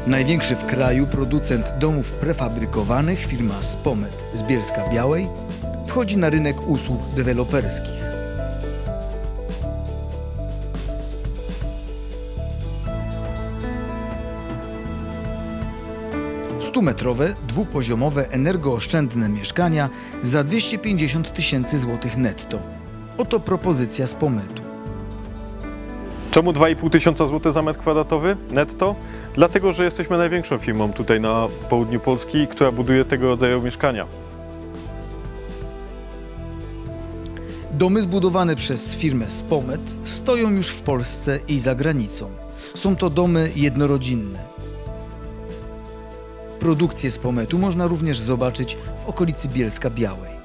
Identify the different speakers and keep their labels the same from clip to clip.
Speaker 1: Największy w kraju producent domów prefabrykowanych, firma Spomet z Bielska-Białej, wchodzi na rynek usług deweloperskich. Stumetrowe, dwupoziomowe, energooszczędne mieszkania za 250 000 złotych netto. Oto propozycja Spometu.
Speaker 2: Czemu 2500 zł za metr kwadratowy netto? Dlatego, że jesteśmy największą firmą tutaj na południu Polski, która buduje tego rodzaju mieszkania.
Speaker 1: Domy zbudowane przez firmę Spomet stoją już w Polsce i za granicą. Są to domy jednorodzinne. Produkcję Spometu można również zobaczyć w okolicy Bielska-Białej.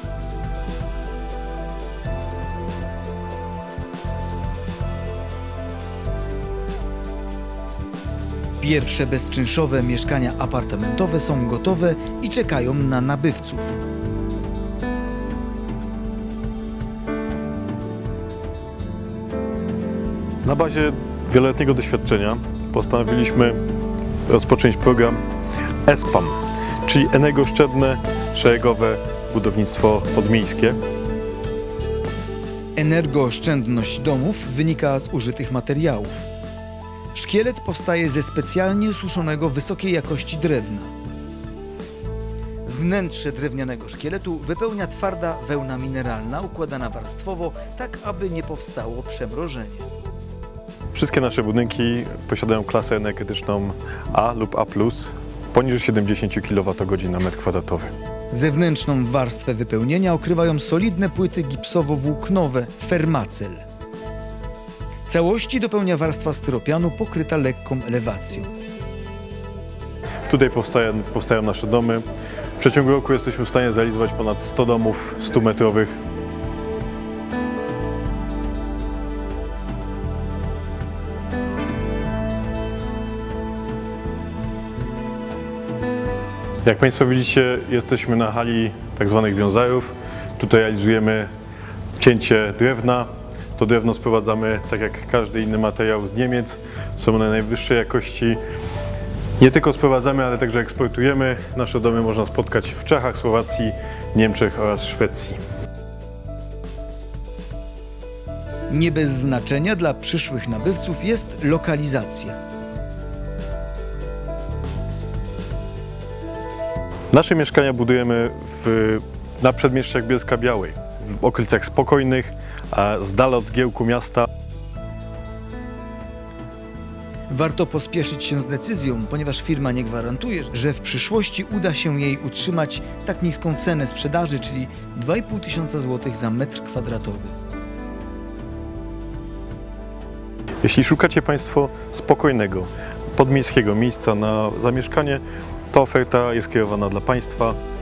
Speaker 1: Pierwsze bezczynszowe mieszkania apartamentowe są gotowe i czekają na nabywców.
Speaker 2: Na bazie wieloletniego doświadczenia postanowiliśmy rozpocząć program ESPAM, czyli energooszczędne, szeregowe budownictwo podmiejskie.
Speaker 1: Energooszczędność domów wynika z użytych materiałów. Szkielet powstaje ze specjalnie suszonego wysokiej jakości drewna. Wnętrze drewnianego szkieletu wypełnia twarda wełna mineralna układana warstwowo, tak aby nie powstało przemrożenie.
Speaker 2: Wszystkie nasze budynki posiadają klasę energetyczną A lub A+, poniżej 70 kWh na metr kwadratowy.
Speaker 1: Zewnętrzną warstwę wypełnienia okrywają solidne płyty gipsowo-włóknowe Fermacel. Całości dopełnia warstwa styropianu pokryta lekką elewacją.
Speaker 2: Tutaj powstają nasze domy. W przeciągu roku jesteśmy w stanie zrealizować ponad 100 domów 100-metrowych. Jak Państwo widzicie, jesteśmy na hali tzw. wiązarów. Tutaj realizujemy cięcie drewna. To drewno sprowadzamy, tak jak każdy inny materiał, z Niemiec. Są one najwyższej jakości. Nie tylko sprowadzamy, ale także eksportujemy. Nasze domy można spotkać w Czechach, Słowacji, Niemczech oraz Szwecji.
Speaker 1: Nie bez znaczenia dla przyszłych nabywców jest lokalizacja.
Speaker 2: Nasze mieszkania budujemy na przedmieściach Bielska-Białej, w okolicach spokojnych, z dala od zgiełku miasta.
Speaker 1: Warto pospieszyć się z decyzją, ponieważ firma nie gwarantuje, że w przyszłości uda się jej utrzymać tak niską cenę sprzedaży, czyli 2500 zł za metr kwadratowy.
Speaker 2: Jeśli szukacie Państwo spokojnego, podmiejskiego miejsca na zamieszkanie, ta oferta jest kierowana dla Państwa.